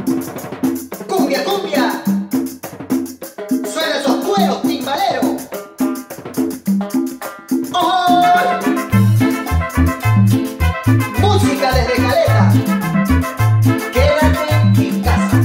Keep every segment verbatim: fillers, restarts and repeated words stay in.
Cumbia, cumbia, suena esos cueros timbaleros. ¡Oh! Música desde Caleta. Quédate en casa.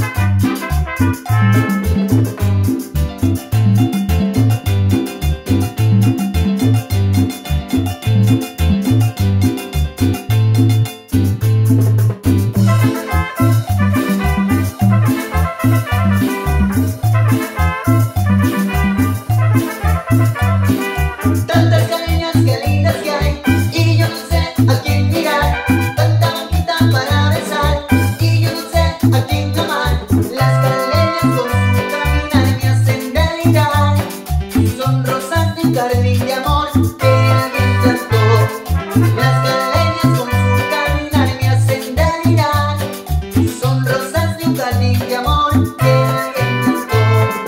Tantas caleñas que lindas que hay y yo no sé a quién mirar, tanta boquita para besar y yo no sé a quién amar. Las caleñas con su caminar me hacen delirar, son rosas de un jardín de amor que alguien plantó. Las caleñas con su caminar me hacen delirar, son rosas de un jardín de amor que alguien plantó.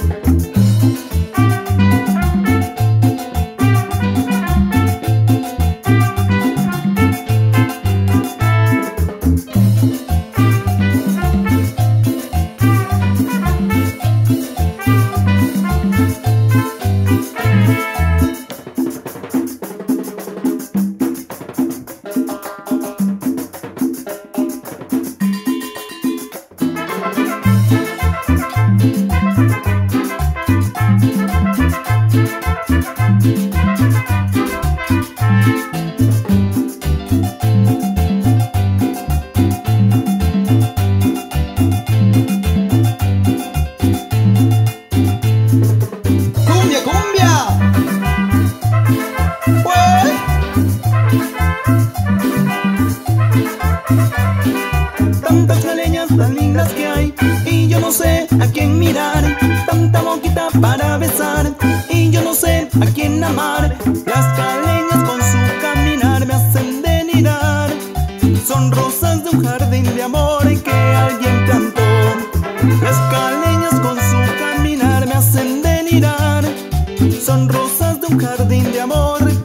¡Cumbia, cumbia! ¡Ué! Tantas caleñas tan lindas que hay y yo no sé a quién mirar, tanta boquita para besar y yo no sé a quién amar. Las caleñas con su caminar me hacen delirar, son rosas de un jardín de amor que alguien plantó. Las caleñas con su caminar me hacen delirar, son rosas de un jardín de amor